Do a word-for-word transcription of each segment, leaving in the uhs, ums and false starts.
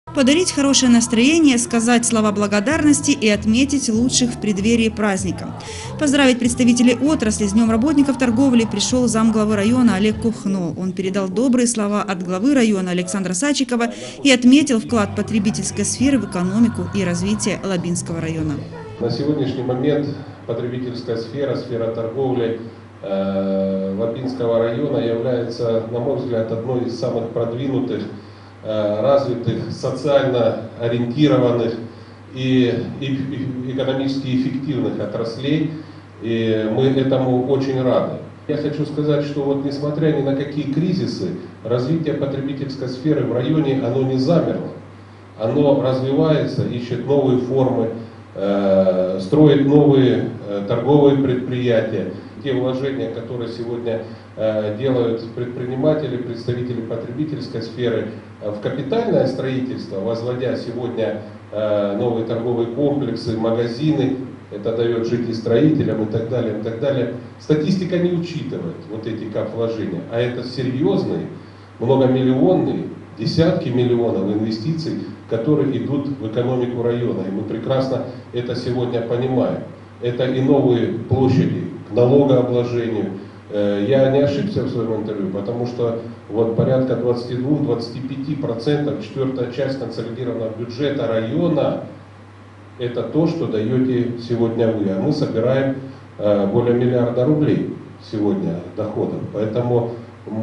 Подарить хорошее настроение, сказать слова благодарности и отметить лучших в преддверии праздника. Поздравить представителей отрасли с Днем работников торговли пришел замглавы района Олег Кухно. Он передал добрые слова от главы района Александра Сачикова и отметил вклад потребительской сферы в экономику и развитие Лабинского района. На сегодняшний момент потребительская сфера, сфера торговли э, Лабинского района является, на мой взгляд, одной из самых продвинутых, развитых, социально ориентированных и, и, и экономически эффективных отраслей, и мы этому очень рады. Я хочу сказать, что вот несмотря ни на какие кризисы, развитие потребительской сферы в районе, оно не замерло, оно развивается, ищет новые формы, э, строит новые э, торговые предприятия. Те вложения, которые сегодня э, делают предприниматели, представители потребительской сферы в капитальное строительство, возводя сегодня э, новые торговые комплексы, магазины, это дает жить и строителям и так далее, и так далее. Статистика не учитывает вот эти кап-вложения, а это серьезные, многомиллионные, десятки миллионов инвестиций, которые идут в экономику района. И мы прекрасно это сегодня понимаем. Это и новые площади к налогообложению. Я не ошибся в своем интервью, потому что вот порядка двадцати двух — двадцати пяти процентов, четвертая часть консолидированного бюджета района, это то, что даете сегодня вы. А мы собираем более миллиарда рублей сегодня доходов. Поэтому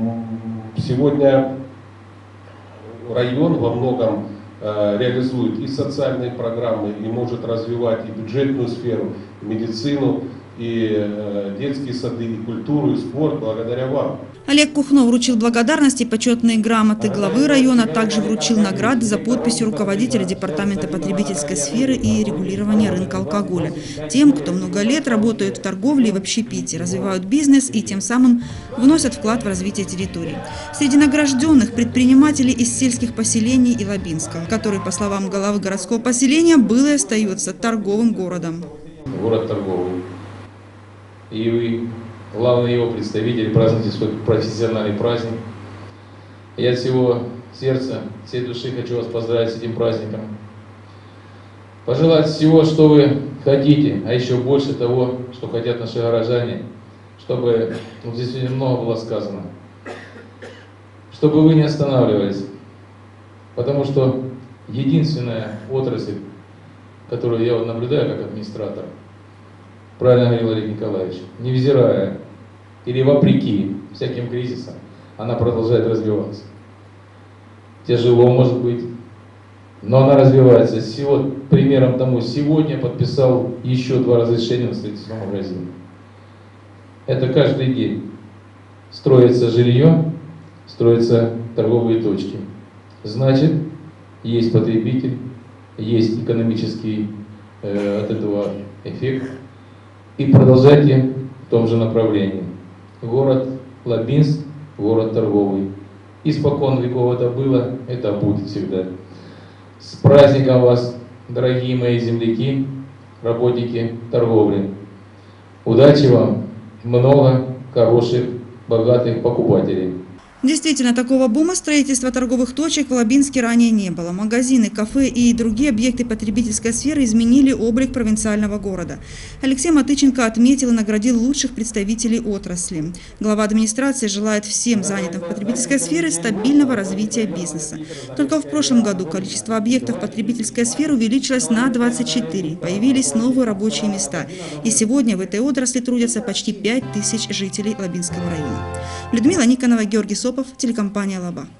сегодня район во многом реализует и социальные программы, и может развивать и бюджетную сферу, и медицину, и детские сады, и культуру, и спорт благодаря вам. Олег Кухно вручил благодарности и почетные грамоты главы района, также вручил награды за подписью руководителя департамента потребительской сферы и регулирования рынка алкоголя тем, кто много лет работает в торговле и в общепите, развивают бизнес и тем самым вносят вклад в развитие территории. Среди награжденных предприниматели из сельских поселений и Лабинска, который, по словам главы городского поселения, был и остается торговым городом. Город торговый. И вы, главный его представитель, празднуете свой профессиональный праздник. Я от всего сердца, всей души хочу вас поздравить с этим праздником. Пожелать всего, что вы хотите, а еще больше того, что хотят наши горожане, чтобы, вот здесь сегодня много было сказано, чтобы вы не останавливались, потому что единственная отрасль, которую я вот наблюдаю как администратор, правильно говорил Олег Николаевич, невзирая или вопреки всяким кризисам, она продолжает развиваться. Тяжело, может быть, но она развивается. Всего примером тому, сегодня подписал еще два разрешения на строительство магазина. Это каждый день. Строится жилье, строятся торговые точки. Значит, есть потребитель, есть экономический э, от этого эффект. И продолжайте в том же направлении. Город Лабинск, город торговый. Испокон веков это было, это будет всегда. С праздником вас, дорогие мои земляки, работники торговли. Удачи вам, много хороших, богатых покупателей. Действительно, такого бума строительства торговых точек в Лабинске ранее не было. Магазины, кафе и другие объекты потребительской сферы изменили облик провинциального города. Алексей Матыченко отметил и наградил лучших представителей отрасли. Глава администрации желает всем занятым в потребительской сфере стабильного развития бизнеса. Только в прошлом году количество объектов потребительской сферы увеличилось на двадцать четыре. Появились новые рабочие места. И сегодня в этой отрасли трудятся почти пять тысяч жителей Лабинского района. Людмила Никонова, Георгий Сопов, телекомпания «Лаба».